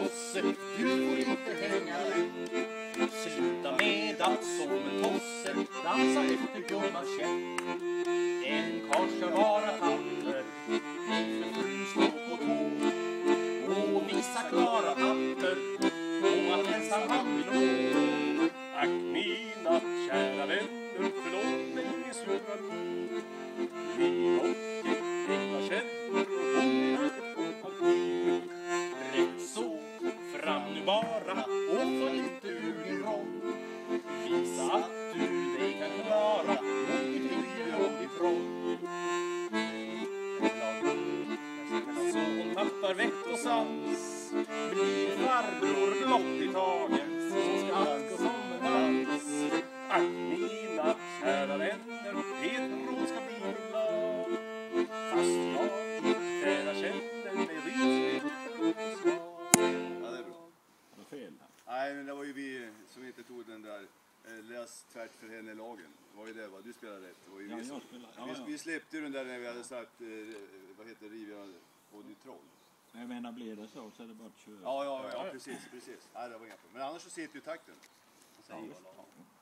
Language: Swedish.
gosse, du får inte hänga ut. Sluta med att som en tosse dansa efter gumma käpp. En karl ska vara tapper, inför frun stå på tå. Och visa klara papper, och att ensam han vill nå. Ack mina kära vänner, förlåt mig min sura min. Min och egna känner och hon rätt så fram nu bara och få inte ur din roll. Visa att du dig kan klara mot ditt rike och ditt roll. Så hon tappar vett och sans, blir farbror blott i taget, så ska allt gå som en dans. Ack mina kära vänner, Pedro ska bli min lag. Fast jag inte känner mig riktigt och svag. Ja, det är bra. Det var fel här. Nej, men det var ju vi som inte tog den där läs tvärt för henne lagen. Det var ju det, va? Du spelade rätt. Det var ju Ja, vi, som, jag spelade. Ja. vi släppte ju den där när vi hade sagt, vad heter Rivia och ditt troll. Men jag menar, blir det så är det bara att köra. Ja, precis. Nej, det var inga problem. Men annars så sitter ju takten. Ja, just.